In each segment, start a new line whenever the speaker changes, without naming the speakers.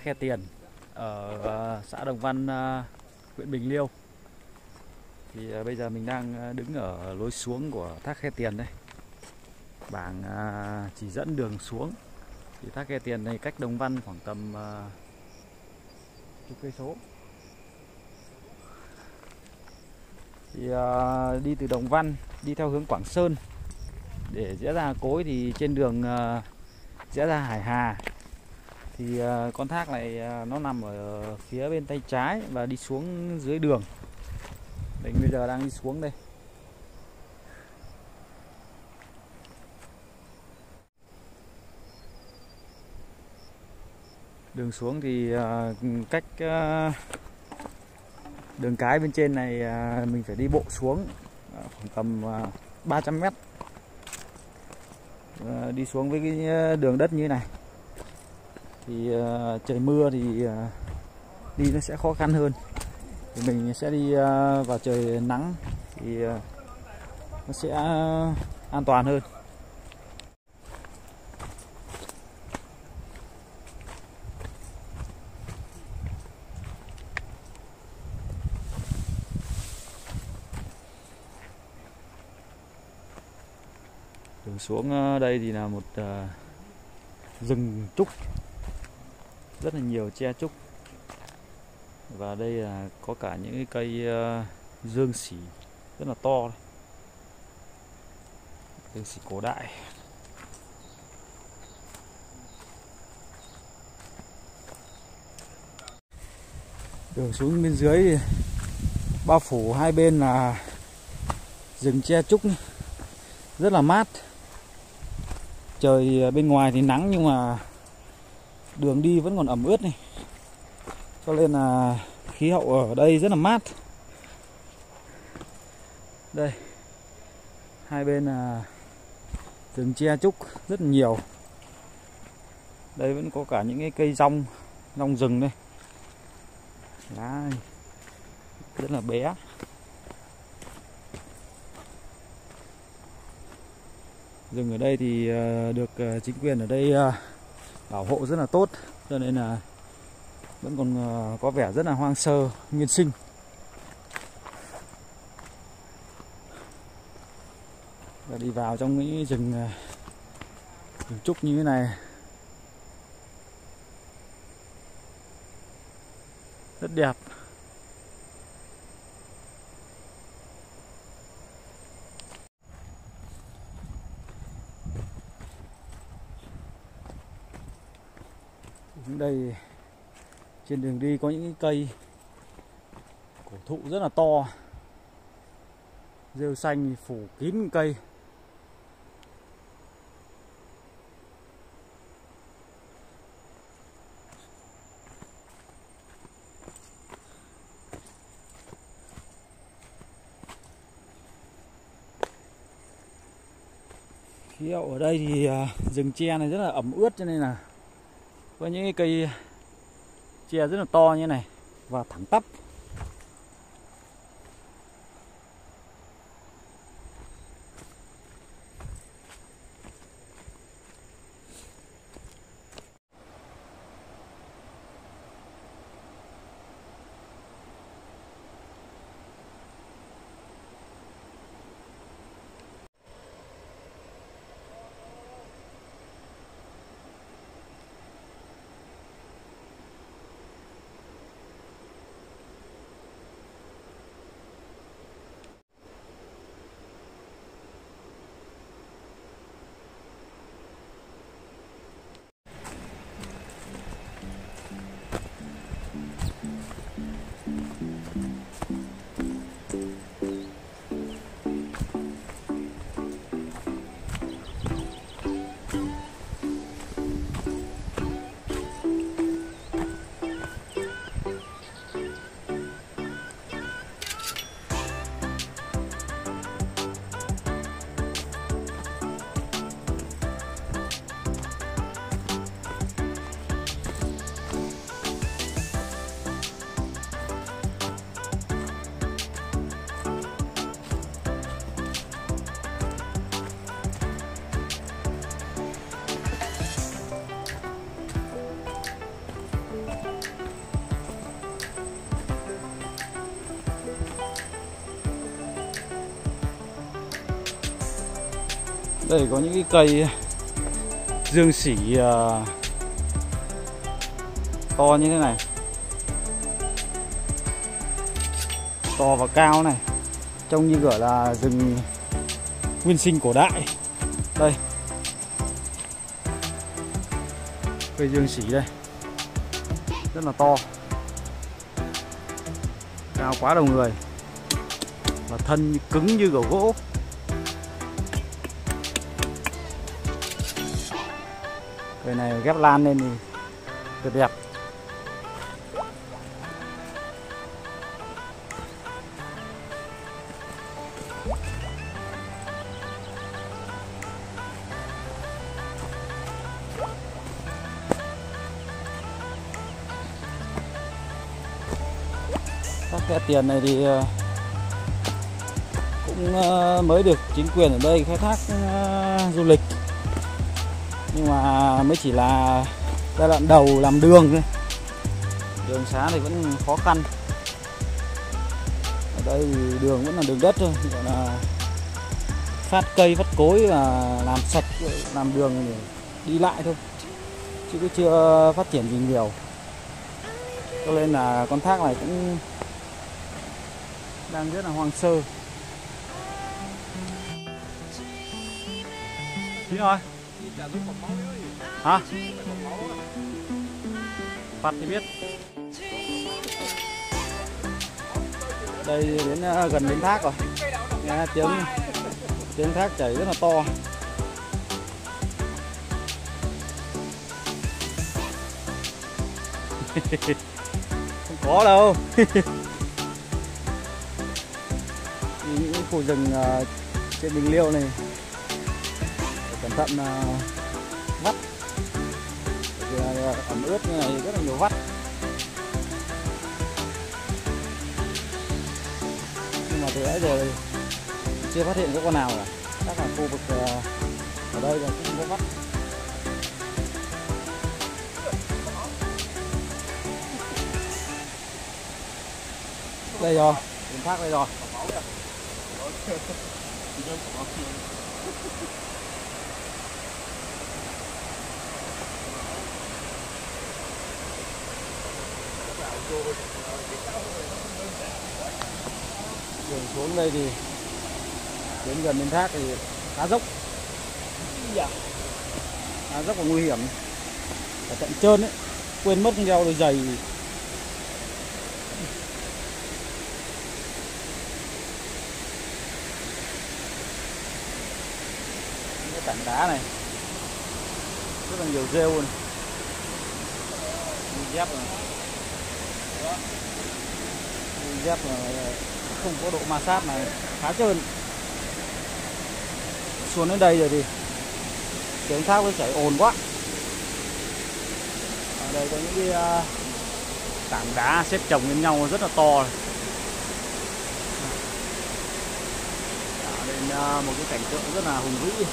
Khe Tiền ở xã Đồng Văn, huyện Bình Liêu. Thì bây giờ mình đang đứng ở lối xuống của thác Khe Tiền đây. Bảng chỉ dẫn đường xuống. Thì thác Khe Tiền này cách Đồng Văn khoảng tầm chục cây số. Thì đi từ Đồng Văn đi theo hướng Quảng Sơn để rẽ ra Hà Cối, thì trên đường rẽ ra Hải Hà. Thì con thác này nó nằm ở phía bên tay trái và đi xuống dưới đường. Mình bây giờ đang đi xuống đây. Đường xuống thì cách đường cái bên trên này mình phải đi bộ xuống khoảng tầm 300 mét. Đi xuống với cái đường đất như thế này thì trời mưa thì đi nó sẽ khó khăn hơn. Thì mình sẽ đi vào trời nắng thì nó sẽ an toàn hơn. Đường xuống đây thì là một rừng trúc, rất là nhiều tre trúc. Và đây là có cả những cái cây dương xỉ rất là to. Dương xỉ cổ đại. Đường xuống bên dưới thì bao phủ hai bên là rừng tre trúc, rất là mát. Trời bên ngoài thì nắng nhưng mà đường đi vẫn còn ẩm ướt này, cho nên là khí hậu ở đây rất là mát. Đây, hai bên là rừng tre trúc rất là nhiều. Đây vẫn có cả những cái cây rong rừng đây, lá rất là bé. Rừng ở đây thì được chính quyền ở đây bảo hộ rất là tốt, cho nên là vẫn còn có vẻ rất là hoang sơ, nguyên sinh. Và đi vào trong những rừng trúc như thế này rất đẹp. Ở đây trên đường đi có những cây cổ thụ rất là to, rêu xanh phủ kín cây. Khí hậu ở đây thì rừng tre này rất là ẩm ướt, cho nên là có những cái cây tre rất là to như này và thẳng tắp. Đây có những cái cây dương sỉ to như thế này, to và cao này, trông như kiểu là rừng nguyên sinh cổ đại. Đây, cây dương sỉ đây, rất là to, cao quá đầu người và thân cứng như kiểu gỗ. Cây này ghép lan lên thì tuyệt đẹp. Các khe tiền này thì cũng mới được chính quyền ở đây khai thác du lịch, nhưng mà mới chỉ là giai đoạn đầu làm đường thôi. Đường xá thì vẫn khó khăn. Ở đây thì đường vẫn là đường đất thôi, gọi là phát cây phát cối và làm sạch, làm đường để đi lại thôi, chứ cũng chưa phát triển gì nhiều. Cho nên là con thác này cũng đang rất là hoang sơ. Thế rồi. Hả? Phạt thì biết. Đây đến gần đến thác rồi. Nghe tiếng thác chảy rất là to. Không có đâu. Những khu rừng trên Bình Liêu này cẩn thận vắt, ẩm ướt như này rất là nhiều vắt. Nhưng mà từ nãy giờ chưa phát hiện có con nào cả. Chắc là khu vực ở đây là cũng có vắt. Đây rồi, đến thác đây rồi. Đường xuống đây thì đến gần đến thác thì khá dốc, khá dốc và nguy hiểm, ở tận trơn đấy, quên mất không đeo đôi giày. Cái tảng đá này rất là nhiều rêu này, dép này, dép là không có độ ma sát này, khá trơn. Xuống đến đây rồi thì tiếng thác nó chảy ồn quá. Ở đây có những cái tảng đá xếp chồng lên nhau rất là to này. Tạo nên một cái cảnh tượng rất là hùng vĩ.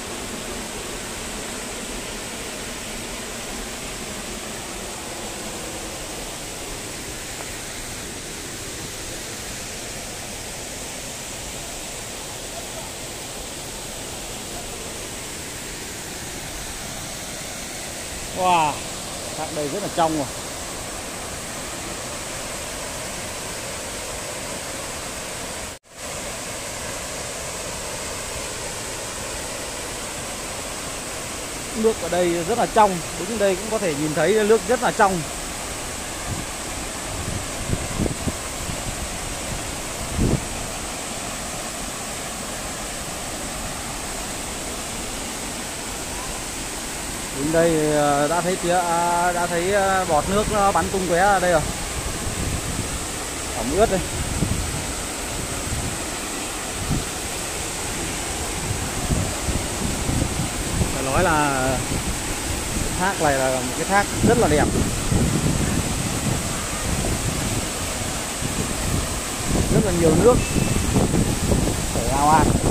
Wow, thác đây rất là trong rồi. Nước ở đây rất là trong, đứng đây cũng có thể nhìn thấy nước rất là trong. Đến đây đã thấy bọt nước nó bắn tung tóe ở đây rồi, ẩm ướt đây. Phải nói là thác này là một cái thác rất là đẹp, rất là nhiều nước chảy ào ạt.